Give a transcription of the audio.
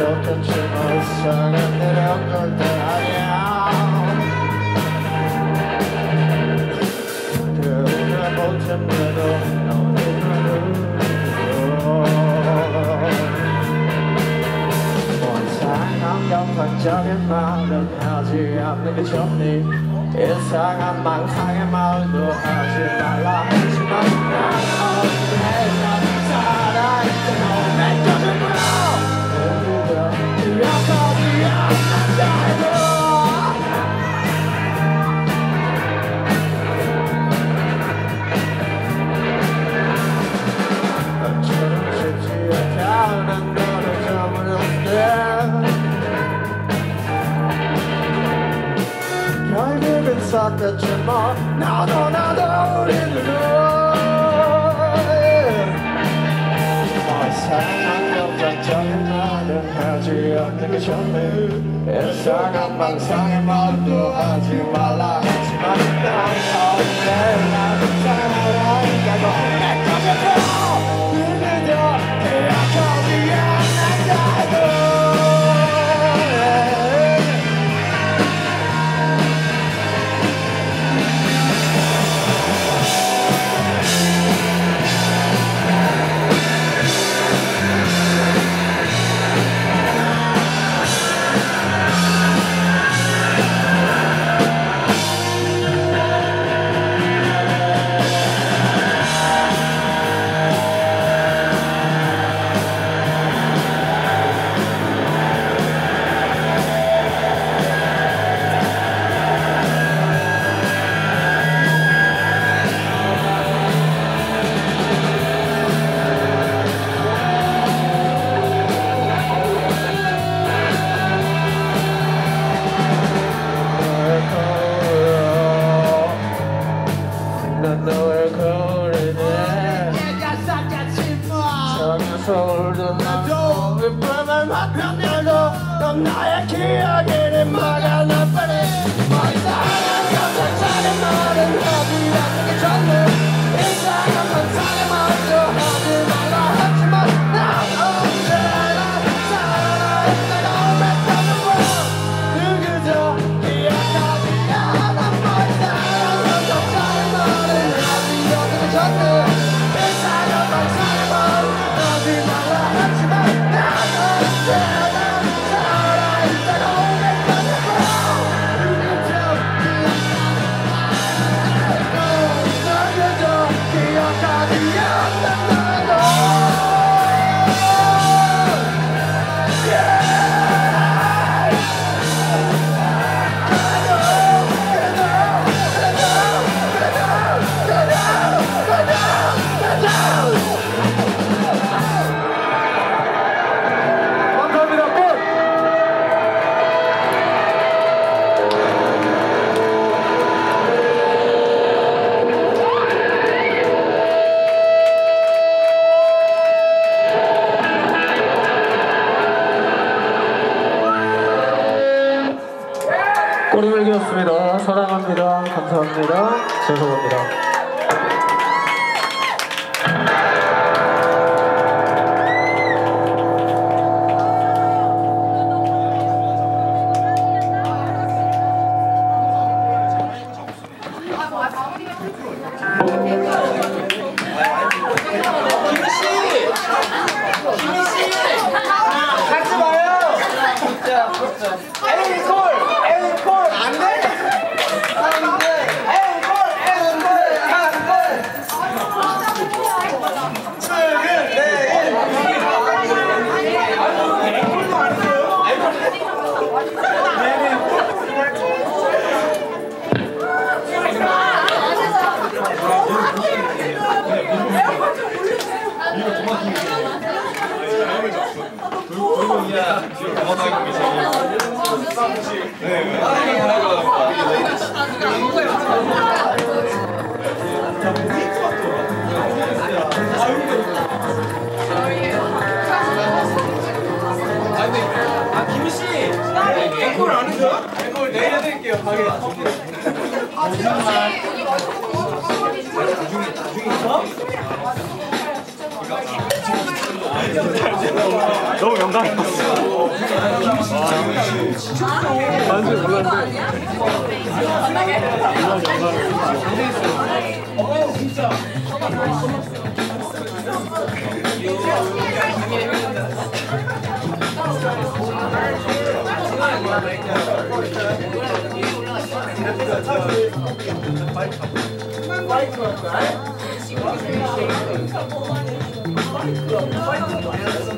좋겠지만 사랑 내려갈 때 아니야. 그래 못했네도 너는 이상한 감상적인 말은 하지 않는 게 좋니. 이상한 망상의 말도 하지 말라 하지만 난 살아있던 내 곁을 누구가 기억하지 않는다고. 너처럼 쉽지 않다는 너를 저버렸네. 결국은 섞였지 뭐 나도 우리는 이상한 감정적인 말은 하지 않는 게 좋네. 이상한 망상의 말도 하지 말라 하지만 난 언제나 살아있다고 내 곁에서 누구도 기억하지 않는다고. 너의 거리네 서울도 나도 윗밤을 맞춰도 넌 나의 기억이 막아놔버려. 뭐 이상한 감정적인 말은 하지 않는 게 좋네. 이상한 감상의 말도 하지 말라 하지만 난 언제나 살아있다고 뱉어놓고 누구도 기억하지 않아. 뭐 이상한 감정적인 말은 하지 않는 게 좋네. 이상한 감상의 말 하지 말라 하지만 난 언제나 살아있다고 꼬리mel기였습니다. 사랑합니다. 감사합니다. 죄송합니다. 김씨! 앵콜 안 해줘? 앵콜 내일 해드릴게요. 가게. 나중에 있어? 너무 영광이었어. 완전 몰랐는데. 진짜. 파이트